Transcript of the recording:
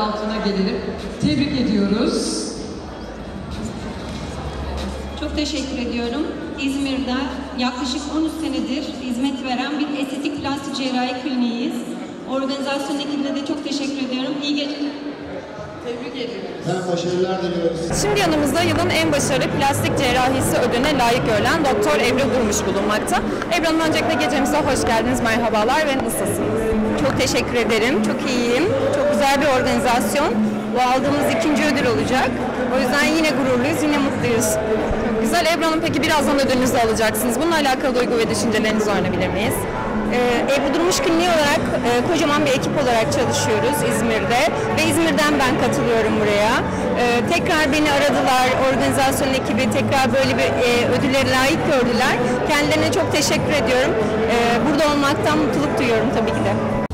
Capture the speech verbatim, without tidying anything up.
altına gelelim. Tebrik ediyoruz. Çok teşekkür ediyorum. İzmir'de yaklaşık on üç senedir hizmet veren bir estetik plastik cerrahi kliniğiyiz. Organizasyon ekibine de çok teşekkür ediyorum. İyi geceler. Tebrik ediyoruz. Ben başarılar diliyoruz. Şimdi yanımızda yılın en başarılı plastik cerrahisi ödülüne layık görülen Doktor Ebru Durmuş bulunmakta. Ebru Hanım, öncelikle gecemize hoş geldiniz, merhabalar ve nasılsınız? Çok teşekkür ederim, çok iyiyim. Çok güzel bir organizasyon. Bu aldığımız ikinci ödül olacak. O yüzden yine gururluyuz, yine mutluyuz. Çok güzel. Ebru Hanım, peki birazdan ödülünüzü alacaksınız. Bununla alakalı duygu ve düşüncelerinizi öğrenebilir miyiz? Ee, Ebru Durmuş Kliniği olarak e, kocaman bir ekip olarak çalışıyoruz İzmir'de ve İzmir'den ben katılıyorum buraya. Ee, tekrar beni aradılar, organizasyon ekibi tekrar böyle bir e, ödüle layık gördüler. Kendilerine çok teşekkür ediyorum. Ee, burada olmaktan mutluluk duyuyorum tabii ki de.